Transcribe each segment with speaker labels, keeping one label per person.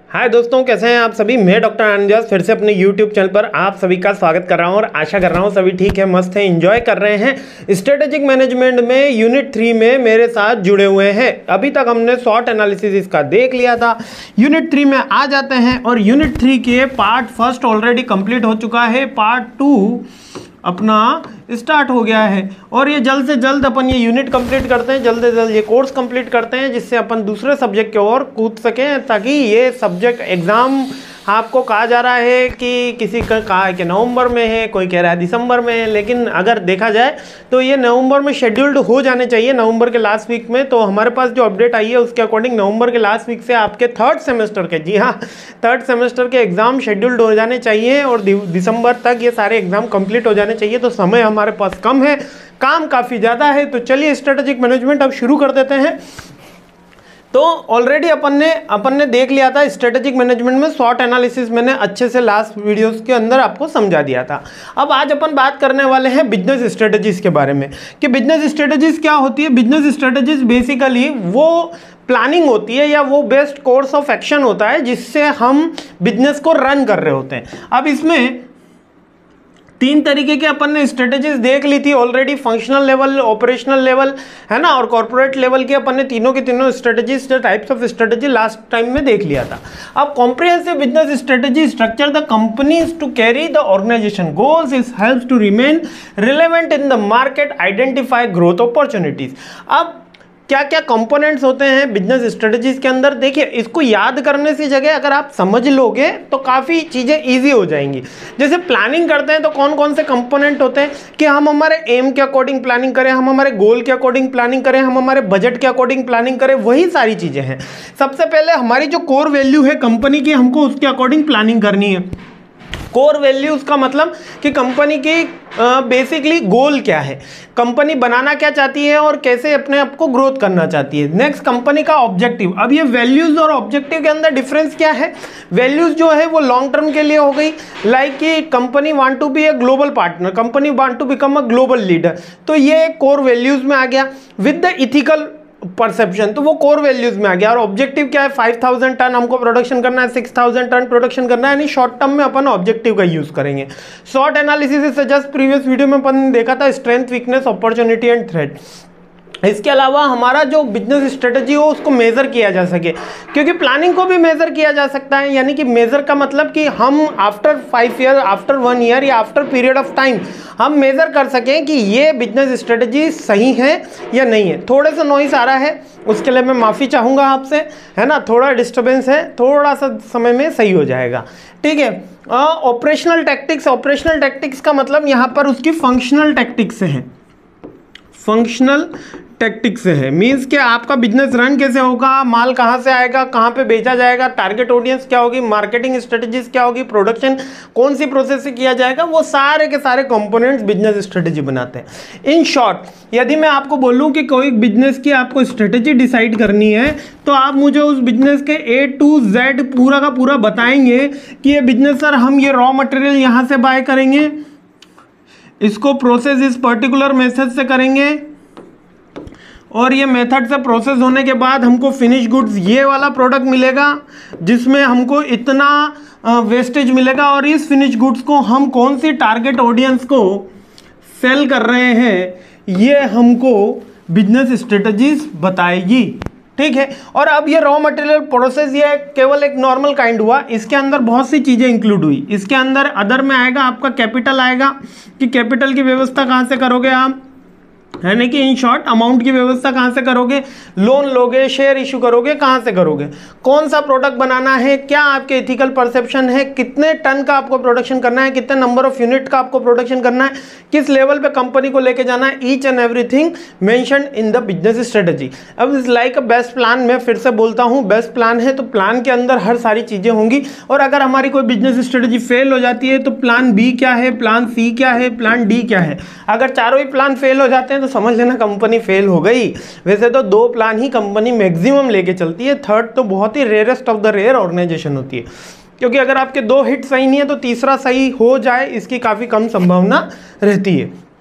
Speaker 1: हाय दोस्तों, कैसे हैं आप सभी। मैं डॉक्टर आनंद फिर से अपने YouTube चैनल पर आप सभी का स्वागत कर रहा हूं और आशा कर रहा हूं सभी ठीक है, मस्त हैं, एंजॉय कर रहे हैं। स्ट्रेटेजिक मैनेजमेंट में यूनिट 3 में मेरे साथ जुड़े हुए हैं। अभी तक हमने शॉर्ट एनालिसिस इसका देख लिया था। यूनिट 3 में आ जाते हैं और यूनिट 3 के पार्ट फर्स्ट ऑलरेडी कंप्लीट हो चुका है, पार्ट 2 अपना स्टार्ट हो गया है और ये जल्द से जल्द अपन ये यूनिट कंप्लीट करते हैं, जल्द से जल्द ये कोर्स कंप्लीट करते हैं, जिससे अपन दूसरे सब्जेक्ट की ओर कूद सकें, ताकि ये सब्जेक्ट एग्ज़ाम आपको कहा जा रहा है कि किसी का कहा है कि नवंबर में है, कोई कह रहा है दिसंबर में है, लेकिन अगर देखा जाए तो ये नवंबर में शेड्यूल्ड हो जाने चाहिए, नवंबर के लास्ट वीक में। तो हमारे पास जो अपडेट आई है उसके अकॉर्डिंग नवंबर के लास्ट वीक से आपके थर्ड सेमेस्टर के, जी हाँ, थर्ड सेमेस्टर के एग्ज़ाम शेड्यूल्ड हो जाने चाहिए और दिसंबर तक ये सारे एग्ज़ाम कंप्लीट हो जाने चाहिए। तो समय हमारे पास कम है, काम काफ़ी ज़्यादा है। तो चलिए स्ट्रेटेजिक मैनेजमेंट अब शुरू कर देते हैं। तो ऑलरेडी अपन ने देख लिया था स्ट्रेटेजिक मैनेजमेंट में शॉर्ट एनालिसिस, मैंने अच्छे से लास्ट वीडियोस के अंदर आपको समझा दिया था। अब आज अपन बात करने वाले हैं बिजनेस स्ट्रेटेजीज के बारे में कि बिजनेस स्ट्रेटेजीज क्या होती है। बिजनेस स्ट्रेटेजीज बेसिकली वो प्लानिंग होती है या वो बेस्ट कोर्स ऑफ एक्शन होता है जिससे हम बिजनेस को रन कर रहे होते हैं। अब इसमें 3 तरीके के अपन ने स्ट्रेटेजीज देख ली थी already, functional level, operational level, है ना, और कॉर्पोरेट लेवल की अपन ने तीनों के तीनों strategies, types of strategy last time में देख लिया था। अब comprehensive business strategy structure the companies to carry the organisation goals, is helps to remain relevant in the market, identify growth opportunities. अब क्या क्या कंपोनेंट्स होते हैं बिजनेस स्ट्रेटजीज के अंदर, देखिए इसको याद करने से जगह अगर आप समझ लोगे तो काफ़ी चीज़ें इजी हो जाएंगी। जैसे प्लानिंग करते हैं तो कौन कौन से कंपोनेंट होते हैं कि हम हमारे एम के अकॉर्डिंग प्लानिंग करें, हम हमारे गोल के अकॉर्डिंग प्लानिंग करें, हम हमारे बजट के अकॉर्डिंग प्लानिंग करें, वही सारी चीज़ें हैं। सबसे पहले हमारी जो कोर वैल्यू है कंपनी की, हमको उसके अकॉर्डिंग प्लानिंग करनी है। कोर वैल्यूज का मतलब कि कंपनी की बेसिकली गोल क्या है, कंपनी बनाना क्या चाहती है और कैसे अपने आप को ग्रोथ करना चाहती है। नेक्स्ट कंपनी का ऑब्जेक्टिव। अब ये वैल्यूज और ऑब्जेक्टिव के अंदर डिफरेंस क्या है। वैल्यूज जो है वो लॉन्ग टर्म के लिए हो गई, लाइक कि company want to be a global partner, company want to become a global leader, तो ये कोर वैल्यूज में आ गया। विद द इथिकल परसेप्शन, तो वो कोर वैल्यूज में आ गया। और ऑब्जेक्टिव क्या है, 5000 टन हमको प्रोडक्शन करना है, 6000 टन प्रोडक्शन करना है, यानी शॉर्ट टर्म में अपन ऑब्जेक्टिव का यूज करेंगे। शॉर्ट एनालिसिस से जस्ट प्रीवियस वीडियो में अपन देखा था strength, weakness, opportunity and threat. इसके अलावा हमारा जो बिजनेस स्ट्रेटजी हो उसको मेज़र किया जा सके, क्योंकि प्लानिंग को भी मेज़र किया जा सकता है, यानी कि मेज़र का मतलब कि हम आफ्टर 5 ईयर, आफ्टर 1 ईयर या आफ्टर पीरियड ऑफ टाइम हम मेज़र कर सकें कि ये बिजनेस स्ट्रेटजी सही है या नहीं है। थोड़े सा नॉइस आ रहा है, उसके लिए मैं माफ़ी चाहूँगा आपसे, है ना, थोड़ा डिस्टर्बेंस है, थोड़ा सा समय में सही हो जाएगा, ठीक है। ऑपरेशनल टैक्टिक्स, ऑपरेशनल टैक्टिक्स का मतलब यहाँ पर उसकी फंक्शनल टैक्टिक्स है, फंक्शनल टैक्टिक्स है। मींस कि आपका बिजनेस रन कैसे होगा, माल कहाँ से आएगा, कहाँ पे बेचा जाएगा, टारगेट ऑडियंस क्या होगी, मार्केटिंग स्ट्रेटजीज क्या होगी, प्रोडक्शन कौन सी प्रोसेस से किया जाएगा, वो सारे के सारे कंपोनेंट्स बिजनेस स्ट्रेटजी बनाते हैं। इन शॉर्ट, यदि मैं आपको बोलूँ कि कोई बिजनेस की आपको स्ट्रेटजी डिसाइड करनी है तो आप मुझे उस बिजनेस के A to Z पूरा का पूरा बताएंगे कि ये बिजनेस सर हम ये रॉ मटेरियल यहाँ से बाय करेंगे, इसको प्रोसेस इस पर्टिकुलर मेथड से करेंगे और ये मेथड से प्रोसेस होने के बाद हमको फिनिश गुड्स ये वाला प्रोडक्ट मिलेगा जिसमें हमको इतना वेस्टेज मिलेगा, और इस फिनिश गुड्स को हम कौन सी टारगेट ऑडियंस को सेल कर रहे हैं ये हमको बिजनेस स्ट्रेटजीज बताएगी, ठीक है। और अब ये रॉ मटेरियल प्रोसेस ये केवल एक नॉर्मल काइंड हुआ, इसके अंदर बहुत सी चीज़ें इंक्लूड हुई। इसके अंदर अदर में आएगा आपका कैपिटल आएगा कि कैपिटल की व्यवस्था कहाँ से करोगे आप, है ना, कि इन शॉर्ट अमाउंट की व्यवस्था कहाँ से करोगे, लोन लोगे, शेयर इशू करोगे, कहाँ से करोगे, कौन सा प्रोडक्ट बनाना है, क्या आपके एथिकल परसेप्शन है, कितने टन का आपको प्रोडक्शन करना है, कितने नंबर ऑफ यूनिट का आपको प्रोडक्शन करना है, किस लेवल पे कंपनी को लेके जाना है, each and everything mentioned in the business strategy. अब is like a best plan, मैं फिर से बोलता हूँ बेस्ट प्लान है तो प्लान के अंदर हर सारी चीज़ें होंगी, और अगर हमारी कोई बिजनेस स्ट्रेटजी फेल हो जाती है तो प्लान बी क्या है, प्लान सी क्या है, प्लान डी क्या है। अगर चारों ही प्लान फेल हो जाते हैं तो समझ लेना कंपनी फेल हो गई। वैसे तो 2 प्लान ही कंपनी मैक्सिमम लेके चलती है, थर्ड तो बहुत ही rarest of the rare organisation होती है, क्योंकि अगर आपके 2 हिट सही नहीं है तो तीसरा सही हो जाए इसकी काफ़ी कम संभावना रहती है।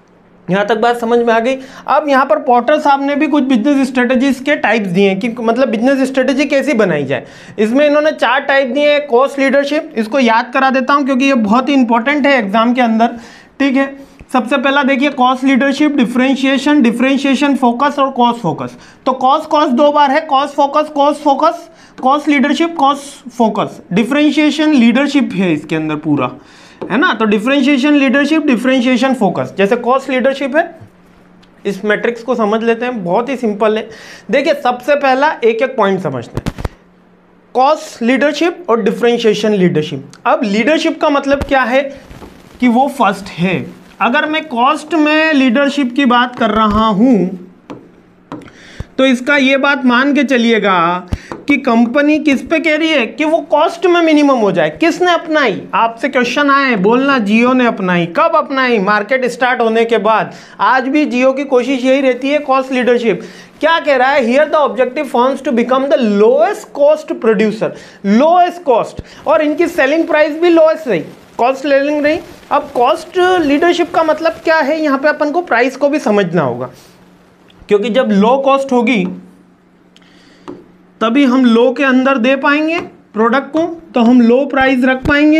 Speaker 1: यहाँ तक बात समझ में आ गई। अब यहाँ पर पॉटर साहब ने भी कुछ बिजनेस स्ट्रेटजीज के टाइप्स दिए हैं कि मतलब बिजनेस स्ट्रेटजी कैसी बनाई जाए। इसमें इन्होंने 4 टाइप दिए हैं। कॉस्ट लीडरशिप, इसको याद करा देता हूँ क्योंकि ये बहुत ही इंपॉर्टेंट है एग्जाम के अंदर, ठीक है। सबसे पहला देखिए cost leadership, differentiation, differentiation focus और कॉस्ट फोकस। तो कॉस्ट 2 बार है, cost focus, cost leadership, cost focus. Differentiation leadership है इसके अंदर पूरा, है ना। तो डिफरेंशिएशन लीडरशिप, डिफरेंशिएशन फोकस। जैसे कॉस्ट लीडरशिप है, इस मैट्रिक्स को समझ लेते हैं, बहुत ही सिंपल है। देखिए सबसे पहला एक एक पॉइंट समझते हैं, कॉस्ट लीडरशिप और डिफरेंशिएशन लीडरशिप। अब लीडरशिप का मतलब क्या है कि वो फर्स्ट है। अगर मैं कॉस्ट में लीडरशिप की बात कर रहा हूं तो इसका ये बात मान के चलिएगा कि कंपनी किस पे कह रही है कि वो कॉस्ट में मिनिमम हो जाए। किसने अपनाई? आपसे क्वेश्चन आए, बोलना जियो ने अपनाई। कब अपनाई? मार्केट स्टार्ट होने के बाद। आज भी जियो की कोशिश यही रहती है, कॉस्ट लीडरशिप। क्या कह रहा है? Here the objective firms to become the lowest cost producer, lowest cost, और इनकी सेलिंग प्राइस भी लोएस्ट रही, कॉस्ट सेलिंग रही। अब कॉस्ट लीडरशिप का मतलब क्या है, यहाँ पे अपन को प्राइस को भी समझना होगा, क्योंकि जब लो कॉस्ट होगी तभी हम लो के अंदर दे पाएंगे प्रोडक्ट को, तो हम लो प्राइस रख पाएंगे।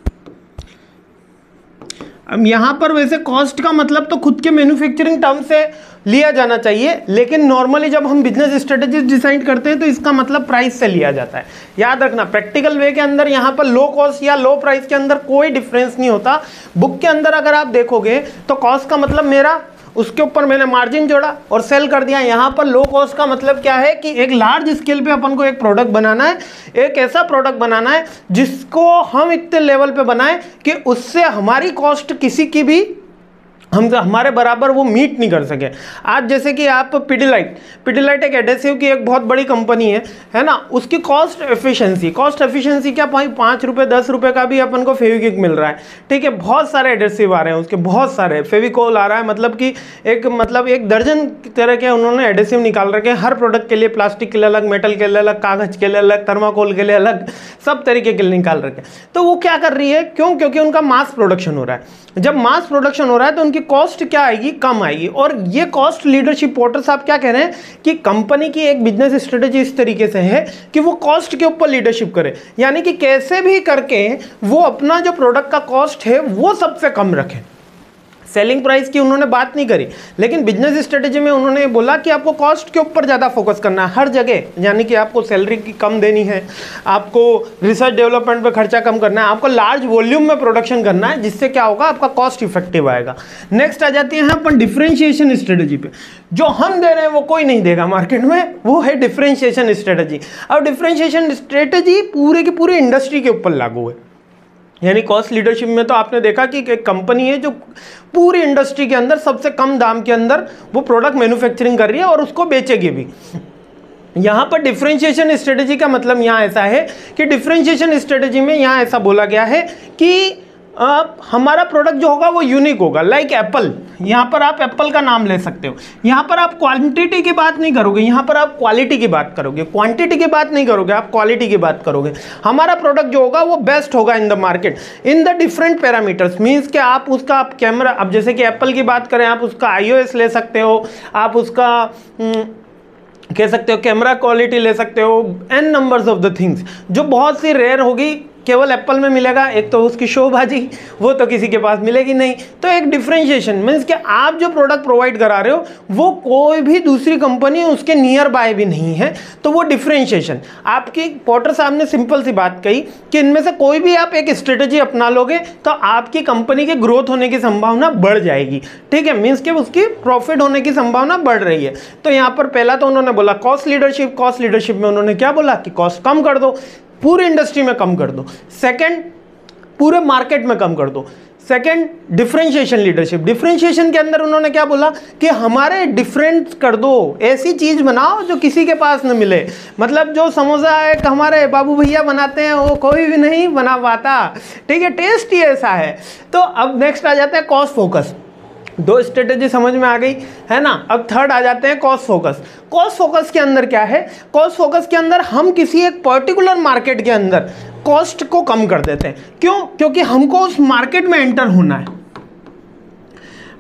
Speaker 1: अब यहां पर वैसे कॉस्ट का मतलब तो खुद के मैन्युफैक्चरिंग टर्म से लिया जाना चाहिए, लेकिन नॉर्मली जब हम बिजनेस स्ट्रेटेजी डिसाइड करते हैं तो इसका मतलब प्राइस से लिया जाता है। याद रखना, प्रैक्टिकल वे के अंदर यहाँ पर लो कॉस्ट या लो प्राइस के अंदर कोई डिफरेंस नहीं होता। बुक के अंदर अगर आप देखोगे तो कॉस्ट का मतलब मेरा, उसके ऊपर मैंने मार्जिन जोड़ा और सेल कर दिया। यहाँ पर लो कॉस्ट का मतलब क्या है कि एक लार्ज स्केल पे अपन को एक प्रोडक्ट बनाना है, एक ऐसा प्रोडक्ट बनाना है जिसको हम इतने लेवल पे बनाएं कि उससे हमारी कॉस्ट किसी की भी हमारे बराबर वो मीट नहीं कर सके। आज जैसे कि आप पिडिलाइट एक एडेसिव की एक बहुत बड़ी कंपनी है ना, उसकी कॉस्ट एफिशिएंसी क्या 5 रुपये 10 रुपये का भी अपन को फेविक्विक मिल रहा है, ठीक है। बहुत सारे एडेसिव आ रहे हैं उसके, बहुत सारे फेविकोल आ रहा है, मतलब कि एक दर्जन तरह के उन्होंने एडेसिव निकाल रखे हैं हर प्रोडक्ट के लिए। प्लास्टिक के लिए अलग, मेटल के लिए अलग, कागज के लिए अलग, थर्माकोल के लिए अलग, सब तरीके के लिए निकाल रखे हैं। तो वो क्या कर रही है, क्योंकि उनका मास प्रोडक्शन हो रहा है। जब मास प्रोडक्शन हो रहा है तो उनकी कॉस्ट क्या आएगी, कम आएगी। और ये कॉस्ट लीडरशिप, पॉटर साहब क्या कह रहे हैं कि कंपनी की एक बिजनेस स्ट्रेटेजी इस तरीके से है कि वो कॉस्ट के ऊपर लीडरशिप करे, यानी कि कैसे भी करके वो अपना जो प्रोडक्ट का कॉस्ट है वो सबसे कम रखे। सेलिंग प्राइस की उन्होंने बात नहीं करी, लेकिन बिजनेस स्ट्रेटेजी में उन्होंने बोला कि आपको कॉस्ट के ऊपर ज़्यादा फोकस करना है हर जगह, यानी कि आपको सैलरी की कम देनी है, आपको रिसर्च डेवलपमेंट पे खर्चा कम करना है, आपको लार्ज वॉल्यूम में प्रोडक्शन करना है, जिससे क्या होगा, आपका कॉस्ट इफेक्टिव आएगा। नेक्स्ट आ जाती है अपन डिफरेंशिएशन स्ट्रेटेजी पे। जो हम दे रहे हैं वो कोई नहीं देगा मार्केट में, वो है डिफरेंशिएशन स्ट्रेटेजी। अब डिफरेंशिएशन स्ट्रेटेजी पूरे की पूरी इंडस्ट्री के ऊपर लागू है। यानी कॉस्ट लीडरशिप में तो आपने देखा कि एक कंपनी है जो पूरी इंडस्ट्री के अंदर सबसे कम दाम के अंदर वो प्रोडक्ट मैन्युफैक्चरिंग कर रही है और उसको बेचेगी भी। यहाँ पर डिफरेंशिएशन स्ट्रेटेजी का मतलब यहाँ ऐसा है कि डिफरेंशिएशन स्ट्रेटेजी में यहाँ ऐसा बोला गया है कि हमारा प्रोडक्ट जो होगा वो यूनिक होगा। लाइक एप्पल, यहाँ पर आप एप्पल का नाम ले सकते हो। यहाँ पर आप क्वांटिटी की बात नहीं करोगे, यहाँ पर आप क्वालिटी की बात करोगे। क्वांटिटी की बात नहीं करोगे, आप क्वालिटी की बात करोगे। हमारा प्रोडक्ट जो होगा वो बेस्ट होगा in the market in the different parameters. Means कि आप उसका कैमरा, अब जैसे कि एप्पल की बात करें, आप उसका iOS ले सकते हो, आप उसका कह सकते हो कैमरा क्वालिटी ले सकते हो, n numbers of the things, जो बहुत सी रेयर होगी, केवल एप्पल में मिलेगा। एक तो उसकी शोबाजी, वो तो किसी के पास मिलेगी नहीं। तो एक डिफरेंशिएशन मीन्स कि आप जो प्रोडक्ट प्रोवाइड करा रहे हो वो कोई भी दूसरी कंपनी उसके नियर बाय भी नहीं है, तो वो डिफरेंशिएशन। आपकी पॉटर साहब ने सिंपल सी बात कही कि इनमें से कोई भी आप एक स्ट्रेटेजी अपना लोगे तो आपकी कंपनी के ग्रोथ होने की संभावना बढ़ जाएगी, ठीक है। मीन्स कि उसकी प्रॉफिट होने की संभावना बढ़ रही है। तो यहाँ पर पहला तो उन्होंने बोला कॉस्ट लीडरशिप में उन्होंने क्या बोला कि कॉस्ट कम कर दो, पूरी इंडस्ट्री में कम कर दो। सेकंड, पूरे मार्केट में कम कर दो। Second, differentiation leadership. डिफरेंशिएशन के अंदर उन्होंने क्या बोला कि हमारे डिफरेंट कर दो, ऐसी चीज बनाओ जो किसी के पास न मिले। मतलब जो समोसा एक हमारे बाबू भैया बनाते हैं वो कोई भी नहीं बना पाता, ठीक है, टेस्ट ही ऐसा है। तो अब नेक्स्ट आ जाता है कॉस्ट फोकस। दो स्ट्रेटेजी समझ में आ गई है ना। अब थर्ड आ जाते हैं कॉस्ट फोकस। कॉस्ट फोकस के अंदर क्या है, कॉस्ट फोकस के अंदर हम किसी एक पर्टिकुलर मार्केट के अंदर कॉस्ट को कम कर देते हैं। क्यों? क्योंकि हमको उस मार्केट में एंटर होना है।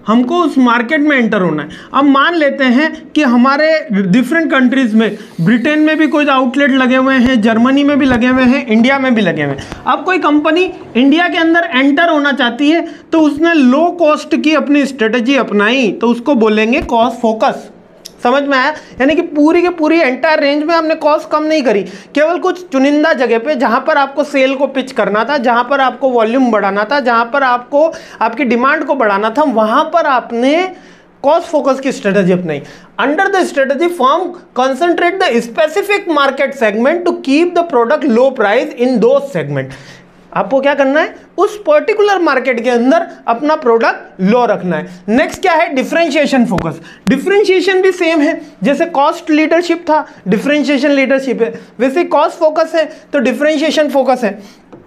Speaker 1: हमको उस मार्केट में एंटर होना है। अब मान लेते हैं कि हमारे डिफरेंट कंट्रीज में, ब्रिटेन में भी कोई आउटलेट लगे हुए हैं, जर्मनी में भी लगे हुए हैं, इंडिया में भी लगे हुए हैं। अब कोई कंपनी इंडिया के अंदर एंटर होना चाहती है तो उसने लो कॉस्ट की अपनी स्ट्रेटजी अपनाई, तो उसको बोलेंगे कॉस्ट फोकस। समझ में आया? यानी कि पूरी के पूरी एंटायर रेंज में हमने कॉस्ट कम नहीं करी, केवल कुछ चुनिंदा जगह पे जहां पर आपको सेल को पिच करना था, जहां पर आपको वॉल्यूम बढ़ाना था, जहां पर आपको आपकी डिमांड को बढ़ाना था, वहां पर आपने कॉस्ट फोकस की स्ट्रेटजी अपनाई। Under the strategy firm concentrate the specific market segment to keep the product low price in दो सेगमेंट। आपको क्या करना है? उस पर्टिकुलर मार्केट के अंदर अपना प्रोडक्ट लो रखना है। नेक्स्ट क्या है? Differentiation focus. डिफरेंशिएशन भी सेम है, जैसे कॉस्ट लीडरशिप था, डिफरेंशिएशन लीडरशिप है, वैसे कॉस्ट फोकस है तो डिफरेंशिएशन फोकस है।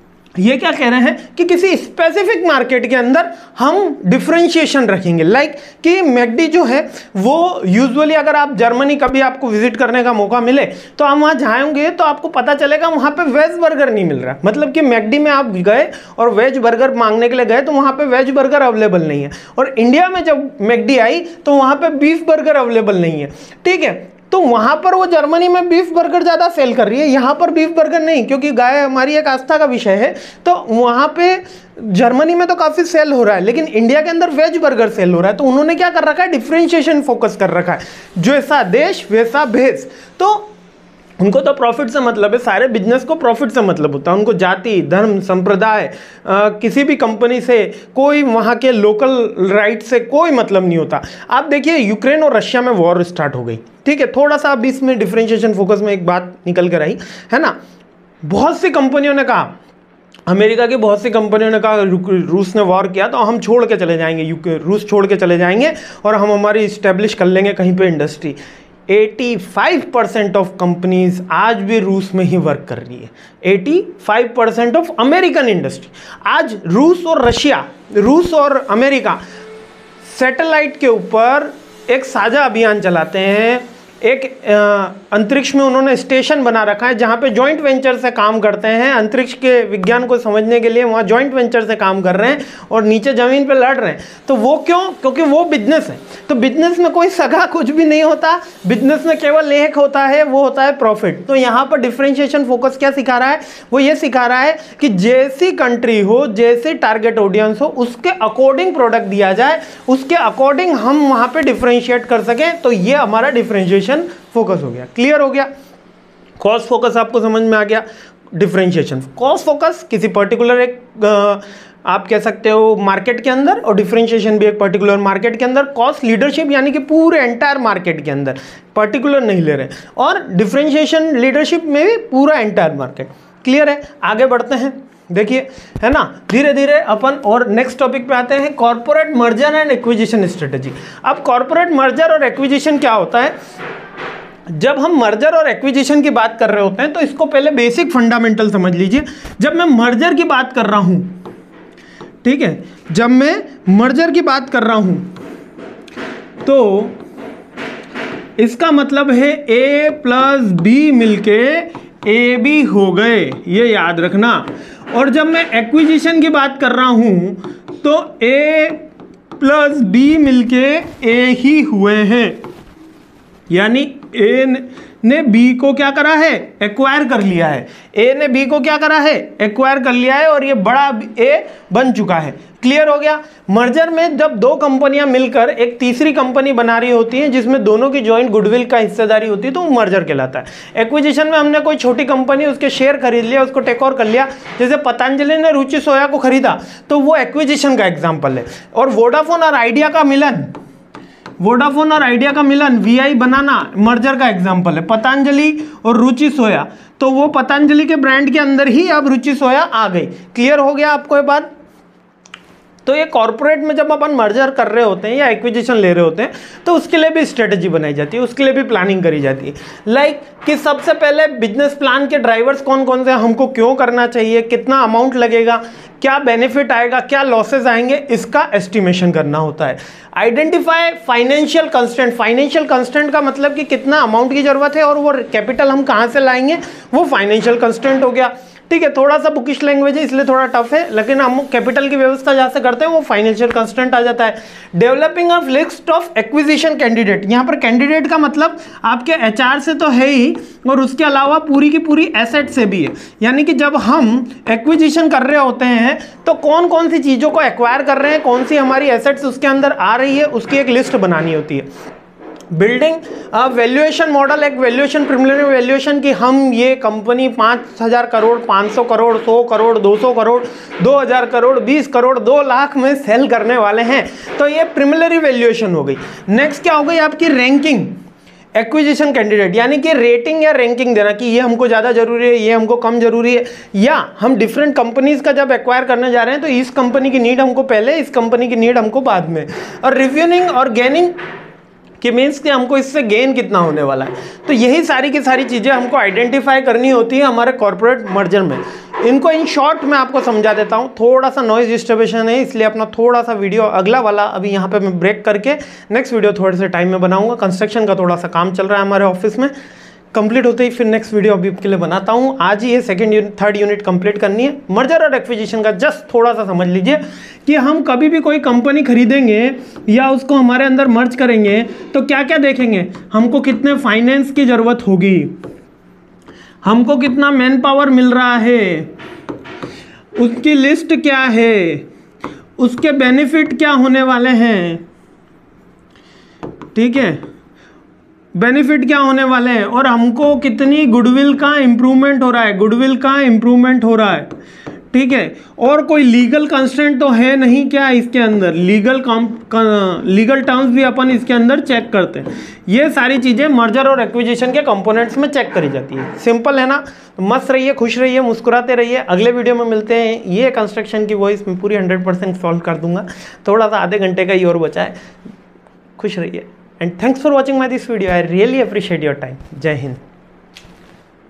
Speaker 1: ये क्या कह रहे हैं कि किसी स्पेसिफिक मार्केट के अंदर हम डिफरेंशिएशन रखेंगे। लाइक कि मैकडी जो है वो यूजुअली, अगर आप जर्मनी कभी आपको विजिट करने का मौका मिले तो हम वहाँ जाएंगे तो आपको पता चलेगा वहाँ पे वेज बर्गर नहीं मिल रहा। मतलब कि मैकडी में आप गए और वेज बर्गर मांगने के लिए गए तो वहाँ पे वेज बर्गर अवेलेबल नहीं है, और इंडिया में जब मैकडी आई तो वहाँ पे बीफ बर्गर अवेलेबल नहीं है। ठीक है, तो वहां पर वो जर्मनी में बीफ बर्गर ज्यादा सेल कर रही है, यहां पर बीफ बर्गर नहीं, क्योंकि गाय हमारी एक आस्था का विषय है। तो वहां पे जर्मनी में तो काफी सेल हो रहा है, लेकिन इंडिया के अंदर वेज बर्गर सेल हो रहा है। तो उन्होंने क्या कर रखा है? डिफरेंशिएशन फोकस कर रखा है, जैसा देश वैसा भेष। तो उनको तो प्रॉफिट से मतलब है, सारे बिजनेस को प्रॉफिट से मतलब होता है। उनको जाति, धर्म, संप्रदाय, किसी भी कंपनी से, कोई वहाँ के लोकल राइट से कोई मतलब नहीं होता। आप देखिए यूक्रेन और रशिया में वॉर स्टार्ट हो गई, ठीक है, थोड़ा सा अब इसमें डिफरेंशिएशन फोकस में एक बात निकल कर आई है ना। बहुत सी कंपनियों ने कहा, अमेरिका की बहुत सी कंपनियों ने कहा रूस ने वॉर किया तो हम छोड़ के चले जाएंगे, रूस छोड़ के चले जाएंगे और हम हमारी इस्टेब्लिश कर लेंगे कहीं पे इंडस्ट्री। 85% ऑफ कंपनीज आज भी रूस में ही वर्क कर रही है। 85% ऑफ अमेरिकन इंडस्ट्री आज रूस और रशिया, रूस और अमेरिका सैटेलाइट के ऊपर एक साझा अभियान चलाते हैं। एक अंतरिक्ष में उन्होंने स्टेशन बना रखा है जहाँ पे जॉइंट वेंचर से काम करते हैं। अंतरिक्ष के विज्ञान को समझने के लिए वहाँ जॉइंट वेंचर से काम कर रहे हैं और नीचे ज़मीन पे लड़ रहे हैं। तो वो क्यों? क्योंकि वो बिजनेस है। तो बिजनेस में कोई सगा कुछ भी नहीं होता, बिजनेस में केवल एक होता है, वो होता है प्रॉफिट। तो यहाँ पर डिफरेंशिएशन फोकस क्या सिखा रहा है? वो ये सिखा रहा है कि जैसी कंट्री हो, जैसी टारगेट ऑडियंस हो, उसके अकॉर्डिंग प्रोडक्ट दिया जाए, उसके अकॉर्डिंग हम वहाँ पे डिफरेंशिएट कर सकें। तो ये हमारा डिफरेंशिएशन फोकस हो गया। क्लियर हो गया? कॉस्ट फोकस आपको समझ में आ गया। डिफरेंशिएशन, कॉस्ट फोकस किसी पर्टिकुलर एक आप कह सकते हो मार्केट के अंदर, और डिफरेंशिएशन भी एक पर्टिकुलर मार्केट के अंदर। कॉस्ट लीडरशिप यानी कि पूरे एंटायर मार्केट के अंदर, पर्टिकुलर नहीं ले रहे, और डिफरेंशिएशन लीडरशिप में भी पूरा एंटायर मार्केट। क्लियर है? आगे बढ़ते हैं, देखिए है ना, धीरे धीरे अपन और नेक्स्ट टॉपिक पे आते हैं, corporate merger and acquisition strategy. अब कॉर्पोरेट मर्जर और एक्विजिशन क्या होता है? जब हम मर्जर और एक्विजिशन की बात कर रहे होते हैं तो इसको पहले बेसिक फंडामेंटल समझ लीजिए। जब मैं मर्जर की बात कर रहा हूं, ठीक है, जब मैं मर्जर की बात कर रहा हूं तो इसका मतलब है A प्लस बी मिलके AB हो गए, ये याद रखना। और जब मैं एक्विजिशन की बात कर रहा हूं तो A प्लस बी मिलके A ही हुए हैं, यानी A ने B को क्या करा है? एक्वायर कर लिया है। A ने B को क्या करा है? एक्वायर कर लिया है, और ये बड़ा A बन चुका है। क्लियर हो गया? मर्जर में जब दो कंपनियां मिलकर एक तीसरी कंपनी बना रही होती हैं जिसमें दोनों की जॉइंट गुडविल का हिस्सेदारी होती है तो वो मर्जर कहलाता है। एक्विजिशन में हमने कोई छोटी कंपनी, उसके शेयर खरीद लिया, उसको टेक ओवर कर लिया, जैसे पतंजलि ने रुचि सोया को खरीदा, तो वो एक्विजिशन का एग्जाम्पल है। और वोडाफोन और आइडिया का मिलन, वोडाफोन और आइडिया का मिलन, VI बनाना, मर्जर का एग्जाम्पल है। पतंजलि और रुचि सोया, तो वो पतंजलि के ब्रांड के अंदर ही अब रुचि सोया आ गई। क्लियर हो गया आपको ये बात? तो ये कॉर्पोरेट में जब अपन मर्जर कर रहे होते हैं या एक्विजिशन ले रहे होते हैं तो उसके लिए भी स्ट्रेटजी बनाई जाती है, उसके लिए भी प्लानिंग करी जाती है। लाइक कि सबसे पहले बिजनेस प्लान के ड्राइवर्स कौन कौन से, हमको क्यों करना चाहिए, कितना अमाउंट लगेगा, क्या बेनिफिट आएगा, क्या लॉसेस आएंगे, इसका एस्टिमेशन करना होता है। Identify financial constant, financial constant का मतलब कि कितना अमाउंट की जरूरत है और वो कैपिटल हम कहाँ से लाएंगे, वो फाइनेंशियल कंस्टेंट हो गया। ठीक है, थोड़ा सा बुकिश लैंग्वेज है इसलिए थोड़ा टफ है, लेकिन हम कैपिटल की व्यवस्था जहाँ से करते हैं वो फाइनेंशियल कंस्टेंट आ जाता है। Developing a list of acquisition candidate, यहाँ पर कैंडिडेट का मतलब आपके एचआर से तो है ही और उसके अलावा पूरी की पूरी एसेट से भी है। यानी कि जब हम एक्विजिशन कर रहे होते हैं तो कौन कौन सी चीज़ों को एक्वायर कर रहे हैं, कौन सी हमारी एसेट्स उसके अंदर आ रही है, उसकी एक लिस्ट बनानी होती है। बिल्डिंग वैल्यूएशन मॉडल, एक वैल्यूएशन प्रिलिमिनरी वैल्यूएशन की हम ये कंपनी 5,000 करोड़, 500 करोड़, 100 करोड़, 200 करोड़, 2,000 करोड़, 20 करोड़, 2 लाख में सेल करने वाले हैं, तो ये प्रिलिमिनरी वैल्यूएशन हो गई। नेक्स्ट क्या हो गई आपकी रैंकिंग एक्विजिशन कैंडिडेट, यानी कि रेटिंग या रैंकिंग देना कि ये हमको ज़्यादा जरूरी है, ये हमको कम जरूरी है, या हम डिफरेंट कंपनीज का जब एक्वायर करने जा रहे हैं तो इस कंपनी की नीड हमको पहले, इस कंपनी की नीड हमको बाद में। और रिव्यूइंग और गेनिंग कि मीन्स कि हमको इससे गेन कितना होने वाला है। तो यही सारी की सारी चीज़ें हमको आइडेंटिफाई करनी होती है हमारे कॉर्पोरेट मर्जर में। इनको इन शॉर्ट में आपको समझा देता हूँ, थोड़ा सा नॉइज डिस्टर्बेशन है इसलिए अपना थोड़ा सा वीडियो अगला वाला अभी यहाँ पे मैं ब्रेक करके नेक्स्ट वीडियो थोड़े से टाइम में बनाऊँगा। कंस्ट्रक्शन का थोड़ा सा काम चल रहा है हमारे ऑफिस में, कंप्लीट होते ही फिर नेक्स्ट वीडियो अभी के लिए बनाता हूँ। आज ही ये थर्ड यूनिट कंप्लीट करनी है। मर्जर और एक्विजिशन का जस्ट थोड़ा सा समझ लीजिए कि हम कभी भी कोई कंपनी खरीदेंगे या उसको हमारे अंदर मर्ज करेंगे तो क्या क्या देखेंगे, हमको कितने फाइनेंस की ज़रूरत होगी, हमको कितना मैन पावर मिल रहा है, उसकी लिस्ट क्या है, उसके बेनिफिट क्या होने वाले हैं, ठीक है, बेनिफिट क्या होने वाले हैं, और हमको कितनी गुडविल का इम्प्रूवमेंट हो रहा है, गुडविल का इम्प्रूवमेंट हो रहा है, ठीक है। और कोई लीगल कंस्ट्रेंट तो है नहीं क्या इसके अंदर, लीगल टर्म्स भी अपन इसके अंदर चेक करते हैं। ये सारी चीज़ें मर्जर और एक्विजिशन के कंपोनेंट्स में चेक करी जाती है। सिंपल है ना, मस्त रहिए, खुश रहिए, मुस्कुराते रहिए। अगले वीडियो में मिलते हैं। ये कंस्ट्रक्शन की वॉइस मैं पूरी 100% सॉल्व कर दूंगा, थोड़ा सा आधे घंटे का ही और बचा है। खुश रहिए। And thanks for watching my this video. I really appreciate your time. Jai Hind.